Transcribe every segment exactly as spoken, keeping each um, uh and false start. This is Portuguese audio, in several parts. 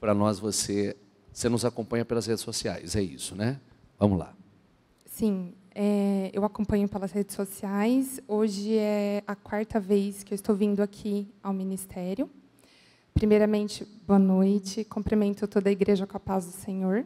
para nós você... Você nos acompanha pelas redes sociais, é isso, né? Vamos lá. Sim, é, eu acompanho pelas redes sociais. Hoje é a quarta vez que eu estou vindo aqui ao Ministério. Primeiramente, boa noite. Cumprimento toda a igreja com a paz do Senhor.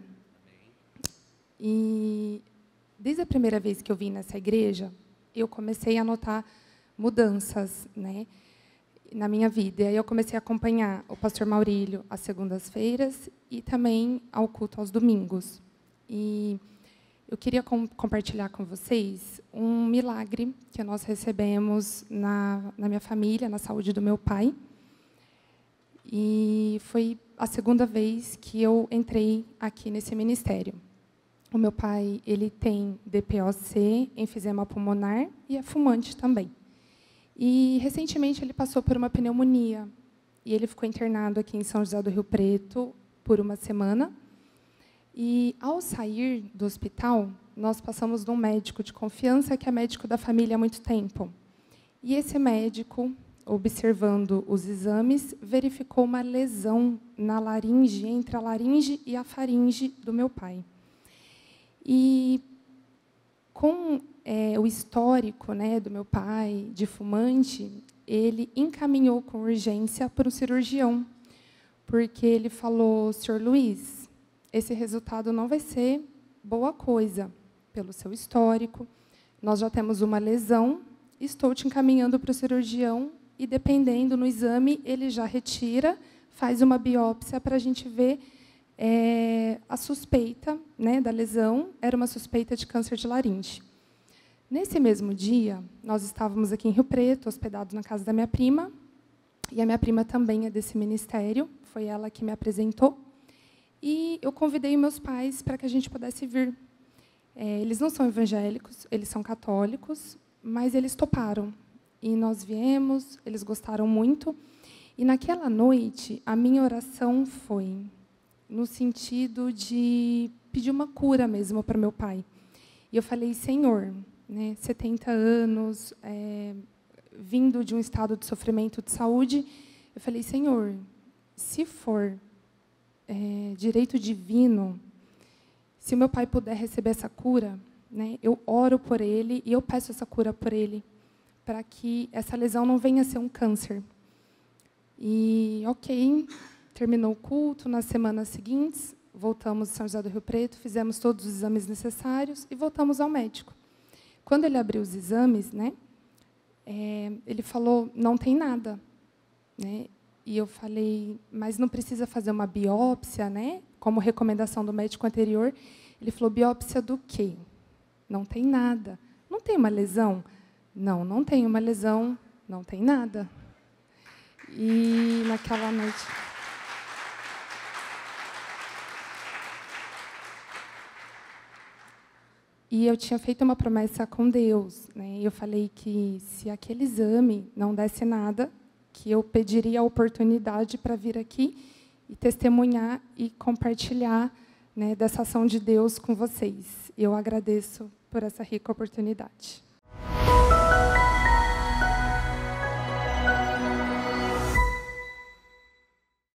E, desde a primeira vez que eu vim nessa igreja, eu comecei a notar mudanças, né, na minha vida. E aí eu comecei a acompanhar o pastor Maurílio às segundas-feiras e também ao culto aos domingos. E eu queria com, compartilhar com vocês um milagre que nós recebemos na, na minha família, na saúde do meu pai. E foi a segunda vez que eu entrei aqui nesse ministério. O meu pai, ele tem D P O C, enfisema pulmonar e é fumante também. E, recentemente, ele passou por uma pneumonia. E ele ficou internado aqui em São José do Rio Preto por uma semana. E, ao sair do hospital, nós passamos num médico de confiança, que é médico da família há muito tempo. E esse médico, observando os exames, verificou uma lesão na laringe, entre a laringe e a faringe do meu pai. E, com é, o histórico, né, do meu pai, de fumante, ele encaminhou com urgência para um cirurgião, porque ele falou: senhor Luiz, esse resultado não vai ser boa coisa, pelo seu histórico, nós já temos uma lesão, estou te encaminhando para o cirurgião e, dependendo no exame, ele já retira, faz uma biópsia para a gente ver é, a suspeita, né, da lesão, era uma suspeita de câncer de laringe. Nesse mesmo dia, nós estávamos aqui em Rio Preto, hospedados na casa da minha prima, e a minha prima também é desse ministério, foi ela que me apresentou, e eu convidei meus pais para que a gente pudesse vir. É, eles não são evangélicos, eles são católicos, mas eles toparam. E nós viemos, eles gostaram muito, e naquela noite, a minha oração foi no sentido de pedir uma cura mesmo para meu pai. E eu falei: Senhor, né, setenta anos, é, vindo de um estado de sofrimento de saúde, eu falei: Senhor, se for é, direito divino, se o meu pai puder receber essa cura, né, eu oro por ele e eu peço essa cura por ele, para que essa lesão não venha a ser um câncer. E, ok, terminou o culto, nas semanas seguintes, voltamos a São José do Rio Preto, fizemos todos os exames necessários e voltamos ao médico. Quando ele abriu os exames, né, é, ele falou: não tem nada. Né? E eu falei: mas não precisa fazer uma biópsia, né, como recomendação do médico anterior? Ele falou: biópsia do quê? Não tem nada. Não tem uma lesão? Não, não tem uma lesão, não tem nada. E, naquela noite... E eu tinha feito uma promessa com Deus, né? Eu falei que, se aquele exame não desse nada, que eu pediria a oportunidade para vir aqui e testemunhar e compartilhar, né, dessa ação de Deus com vocês. Eu agradeço por essa rica oportunidade.